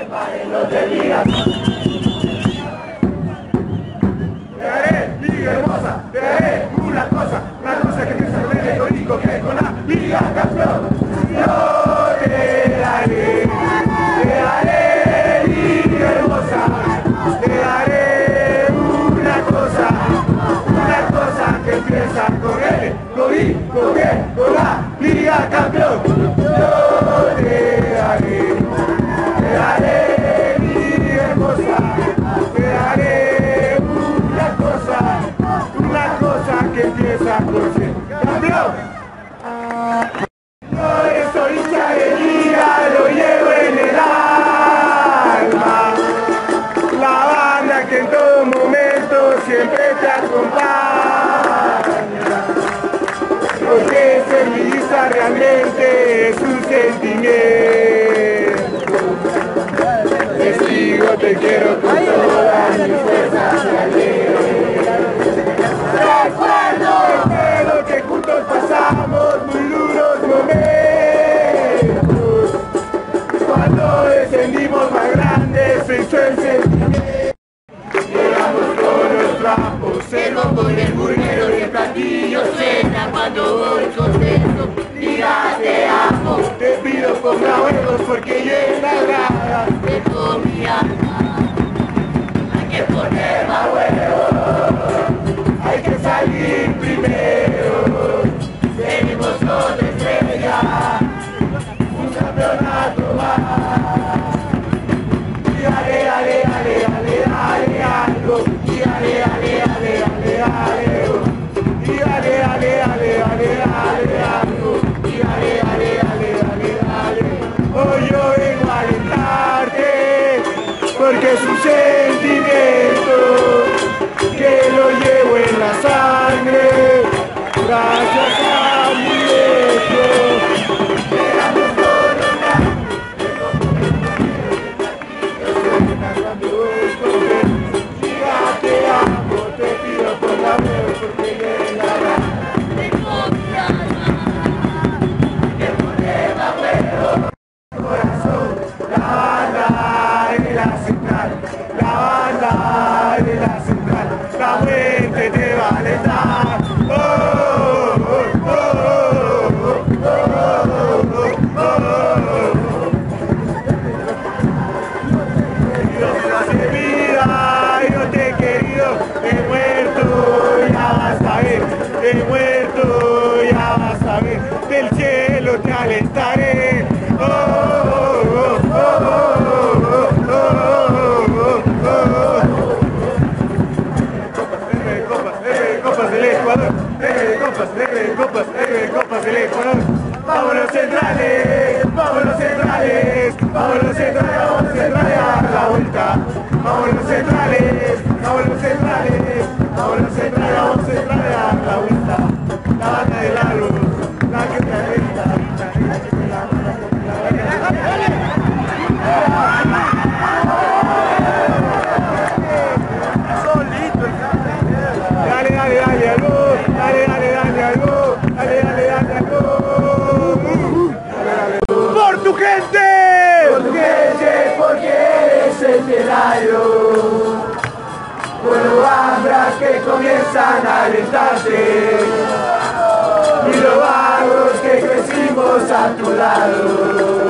no te digas. Te haré, liga hermosa, te haré una cosa que piensa con el único que con la liga campeón. Yo te haré, liga hermosa, te haré una cosa que empieza con L, con I, con E, con la liga campeón. Yo te haré, liga hermosa, te haré una cosa que empieza con C. ¡Campeón! Yo soy hincha de liga, lo llevo en el alma. La banda que en todo momento siempre te acompaña. Porque ser liguista realmente es un sentimiento. Testigo, te quiero con todas mis fuerzas de ayer. Recuerdo que juntos pasamos muy duros momentos. Cuando descendimos más grandes se hizo el sentimiento. Llegamos con los trapos, el bombo y el burguero y el platillo cena. Cuando voy contento, diga te amo. Te pido ponga huevos porque llena grada de todo mi alma. Hay que poner más huevos, hay que salir primero. Tenemos otra estrella, un campeonato más. Y dale algo, y dale algo, y dale algo, y dale. Hoy yo vengo a alentarte, porque es un sentimiento que lo llevo en la sangre, gracias a mi viejo. Llegamos con los te amo, te pido por la vez porque llegará. Tengo mi alma, que poneva huevo, corazón. La banda de la central, la muerte te va a alentar. He muerto, ya vas a ver, del cielo te alentaré. Copas del Ecuador, copas del Ecuador. Vámonos centrales, vamos a la vuelta. Vámonos centrales, vamos a la vuelta. La banda de la luz, la que te avienta, solito el dale algo. ¡Por tu gente! Porque eres el Pelayo. Por los hambras que comienzan a alentarte y los vagos que crecimos a tu lado.